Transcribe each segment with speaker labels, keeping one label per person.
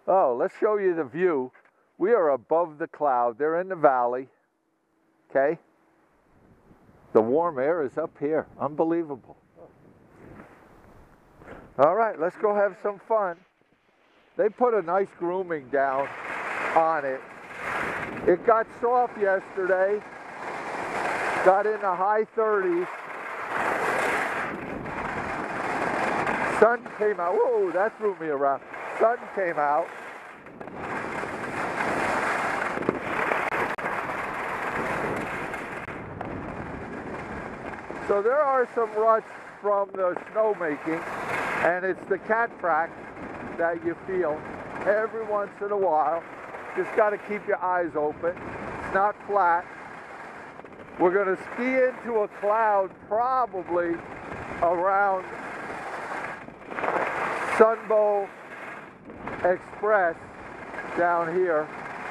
Speaker 1: Oh, let's show you the view. We are above the cloud. They're in the valley. Okay? The warm air is up here. Unbelievable. All right, let's go have some fun. They put a nice grooming down on it. It got soft yesterday. Got in the high 30s. Sun came out. Whoa, that threw me around. Sun came out. So there are some ruts from the snowmaking, and it's the cat track that you feel every once in a while. Just got to keep your eyes open. It's not flat. We're going to ski into a cloud probably around Sunbow Express down here.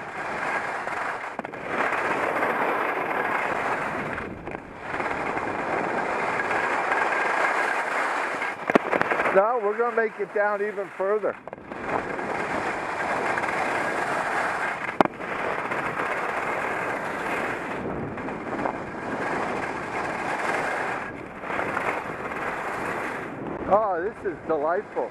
Speaker 1: Now we're going to make it down even further. Oh, this is delightful.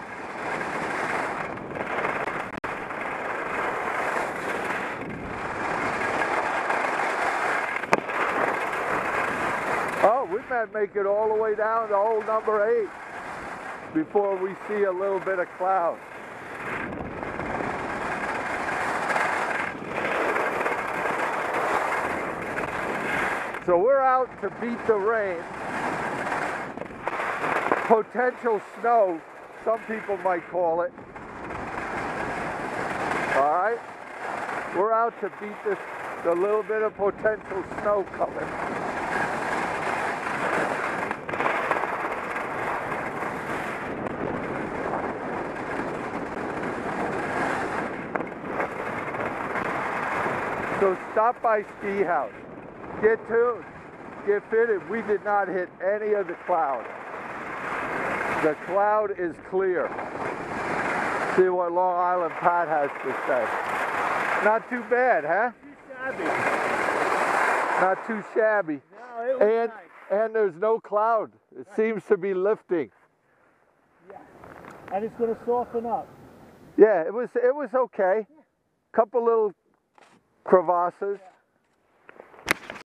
Speaker 1: Oh, we might make it all the way down to hole number 8 before we see a little bit of cloud. So we're out to beat the rain. Potential snow, some people might call it. All right? We're out to beat the little bit of potential snow coming. So stop by Ski House. Get tuned. Get fitted. We did not hit any of the cloud. The cloud is clear. See what Long Island Pat has to say. Not too bad, huh?
Speaker 2: Too shabby.
Speaker 1: Not too shabby.
Speaker 2: No, it was nice.
Speaker 1: And there's no cloud. It seems to be lifting.
Speaker 2: Yeah. And it's going to soften up.
Speaker 1: Yeah, it was okay. Couple little crevasses.